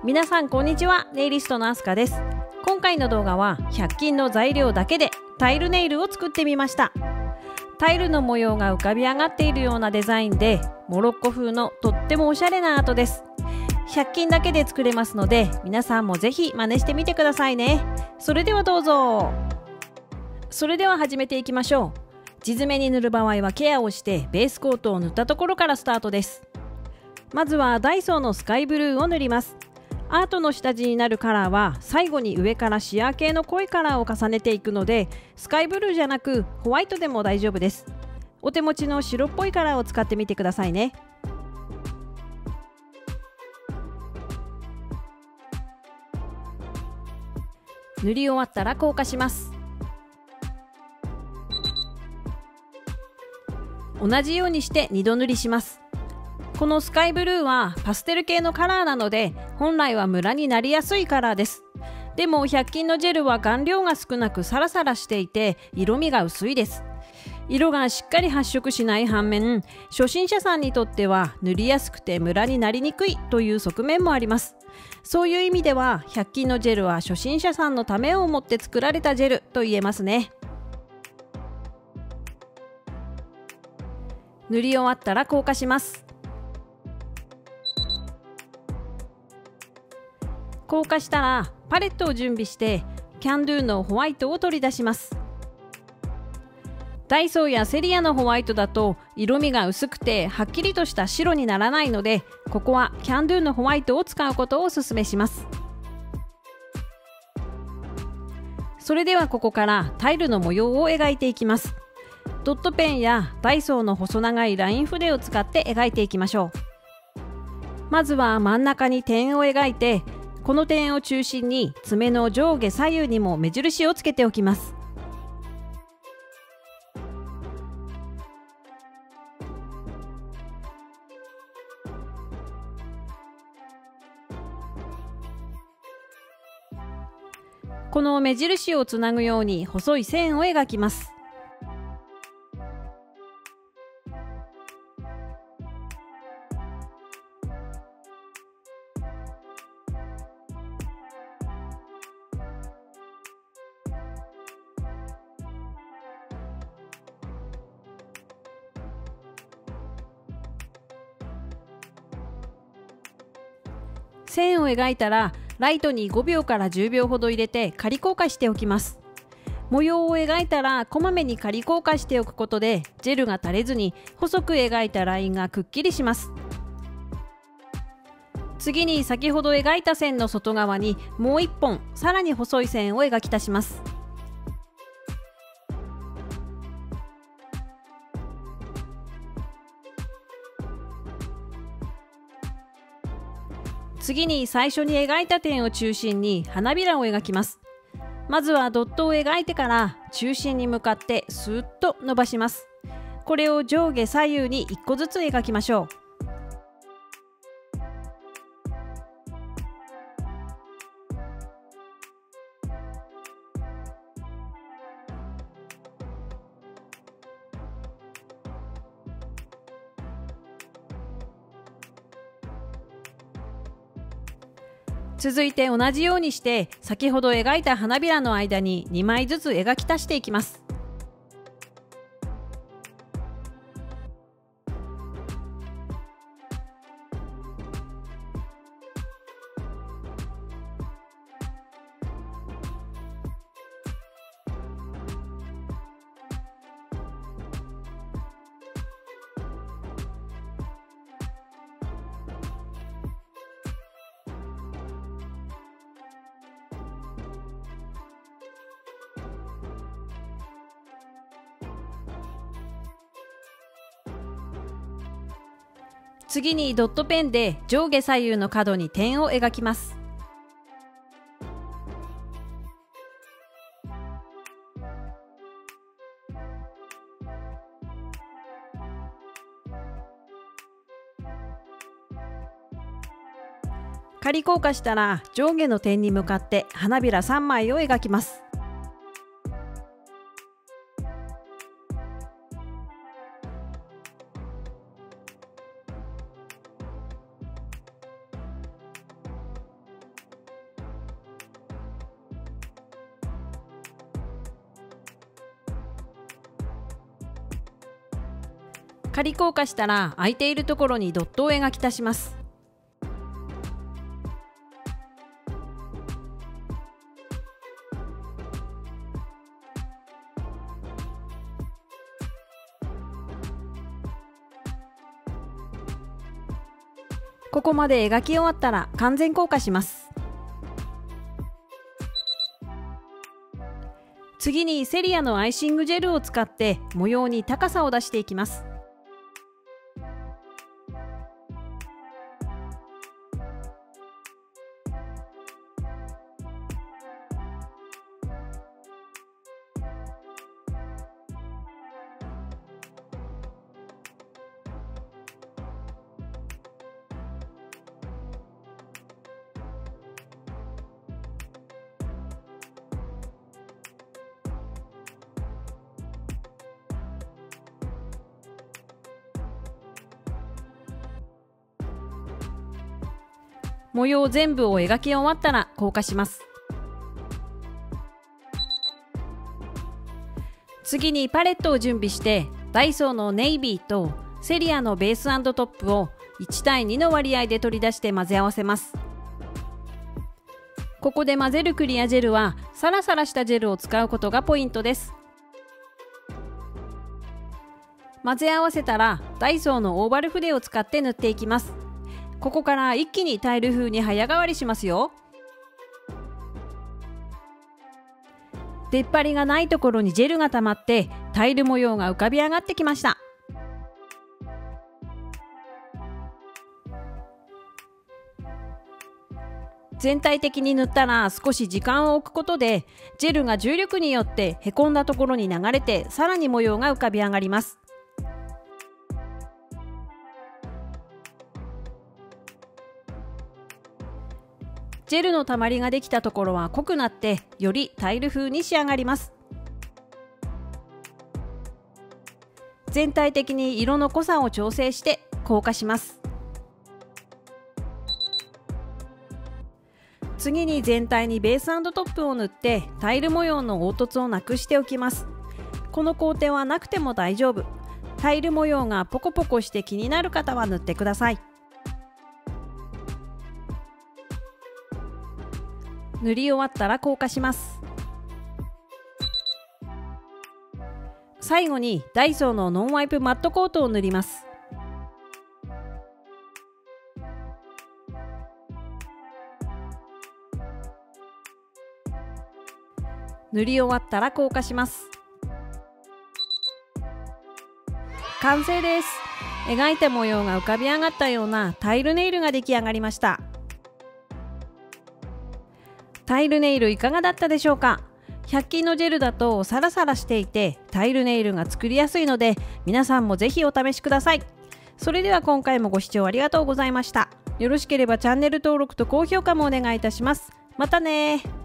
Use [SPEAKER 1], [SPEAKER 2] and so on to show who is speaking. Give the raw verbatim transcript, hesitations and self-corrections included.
[SPEAKER 1] 皆さんこんにちは。ネイリストのあすかです。今回の動画はひゃく均の材料だけでタイルネイルを作ってみました。タイルの模様が浮かび上がっているようなデザインでモロッコ風のとってもおしゃれなアートです。ひゃく均だけで作れますので皆さんもぜひ真似してみてくださいね。それではどうぞ。それでは始めていきましょう。地詰めに塗る場合はケアをしてベースコートを塗ったところからスタートです。まずはダイソーのスカイブルーを塗ります。アートの下地になるカラーは最後に上からシアー系の濃いカラーを重ねていくので、スカイブルーじゃなくホワイトでも大丈夫です。お手持ちの白っぽいカラーを使ってみてくださいね。塗り終わったら硬化します。同じようにしてにど塗りします。このスカイブルーはパステル系のカラーなので本来はムラになりやすいカラーです。でもひゃく均のジェルは顔料が少なくサラサラしていて色味が薄いです。色がしっかり発色しない反面、初心者さんにとっては塗りやすくてムラになりにくいという側面もあります。そういう意味ではひゃく均のジェルは初心者さんのためを思って作られたジェルと言えますね。塗り終わったら硬化します。硬化したらパレットを準備してキャンドゥのホワイトを取り出します。ダイソーやセリアのホワイトだと色味が薄くてはっきりとした白にならないので、ここはキャンドゥのホワイトを使うことをお勧めします。それではここからタイルの模様を描いていきます。ドットペンやダイソーの細長いライン筆を使って描いていきましょう。まずは真ん中に点を描いて、この点を中心に爪の上下左右にも目印をつけておきます。この目印をつなぐように細い線を描きます。線を描いたらライトにごびょうからじゅうびょうほど入れて仮硬化しておきます。模様を描いたらこまめに仮硬化しておくことでジェルが垂れずに細く描いたラインがくっきりします。次に先ほど描いた線の外側にもういっぽんさらに細い線を描き足します。次に最初に描いた点を中心に花びらを描きます。まずはドットを描いてから中心に向かってスーッと伸ばします。これを上下左右にいっこずつ描きましょう。続いて同じようにして先ほど描いた花びらの間ににまいずつ描き足していきます。次にドットペンで上下左右の角に点を描きます。仮硬化したら上下の点に向かって花びらさんまいを描きます。 仮硬化したら空いているところにドットを描き足します。ここまで描き終わったら完全硬化します。次にセリアのアイシングジェルを使って模様に高さを出していきます。模様全部を描き終わったら硬化します。次にパレットを準備してダイソーのネイビーとセリアのベース&トップをいちたいにの割合で取り出して混ぜ合わせます。ここで混ぜるクリアジェルはサラサラしたジェルを使うことがポイントです。混ぜ合わせたらダイソーのオーバル筆を使って塗っていきます。ここから一気にタイル風に早変わりしますよ。出っ張りがないところにジェルが溜まってタイル模様が浮かび上がってきました。全体的に塗ったら少し時間を置くことでジェルが重力によってへこんだところに流れてさらに模様が浮かび上がります。ジェルのたまりができたところは濃くなってよりタイル風に仕上がります。全体的に色の濃さを調整して硬化します。次に全体にベース&トップを塗ってタイル模様の凹凸をなくしておきます。この工程はなくても大丈夫。タイル模様がポコポコして気になる方は塗ってください。塗り終わったら硬化します。最後にダイソーのノンワイプマットコートを塗ります。塗り終わったら硬化します。完成です。描いた模様が浮かび上がったようなタイルネイルが出来上がりました。タイルネイルいかがだったでしょうか。ひゃく均のジェルだとサラサラしていてタイルネイルが作りやすいので皆さんもぜひお試しください。それでは今回もご視聴ありがとうございました。よろしければチャンネル登録と高評価もお願いいたします。またね。